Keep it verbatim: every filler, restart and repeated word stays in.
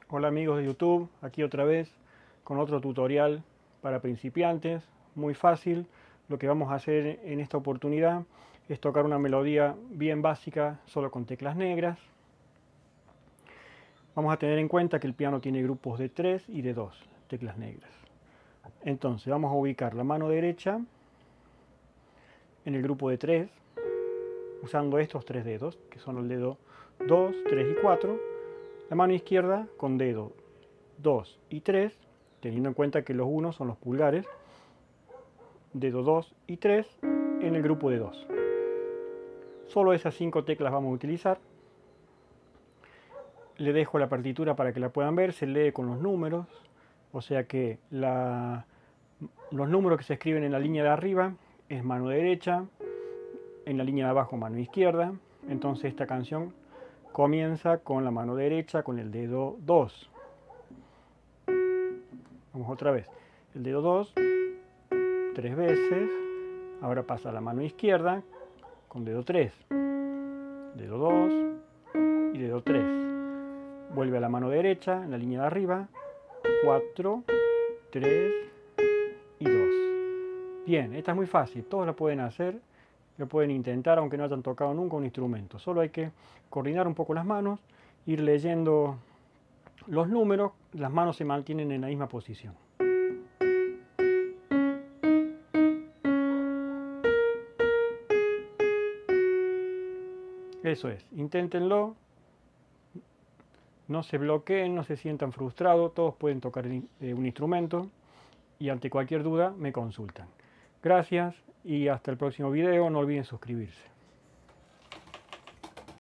Hola amigos de YouTube, aquí otra vez con otro tutorial para principiantes, muy fácil. Lo que vamos a hacer en esta oportunidad es tocar una melodía bien básica solo con teclas negras. Vamos a tener en cuenta que el piano tiene grupos de tres y de dos teclas negras. Entonces vamos a ubicar la mano derecha en el grupo de tres, usando estos tres dedos, que son el dedo dos, tres y cuatro. La mano izquierda con dedo dos y tres, teniendo en cuenta que los unos son los pulgares, dedo dos y tres en el grupo de dos. Solo esas cinco teclas vamos a utilizar. Le dejo la partitura para que la puedan ver, se lee con los números, o sea que la, los números que se escriben en la línea de arriba es mano derecha, en la línea de abajo mano izquierda. Entonces esta canción comienza con la mano derecha con el dedo dos. Vamos otra vez. El dedo dos, tres veces. Ahora pasa a la mano izquierda con dedo tres. Dedo dos y dedo tres. Vuelve a la mano derecha en la línea de arriba. cuatro, tres y dos. Bien, esta es muy fácil. Todos la pueden hacer. Lo pueden intentar aunque no hayan tocado nunca un instrumento. Solo hay que coordinar un poco las manos, ir leyendo los números. Las manos se mantienen en la misma posición. Eso es, inténtenlo, no se bloqueen, no se sientan frustrados, todos pueden tocar un instrumento y ante cualquier duda me consultan. Gracias y hasta el próximo video, no olviden suscribirse.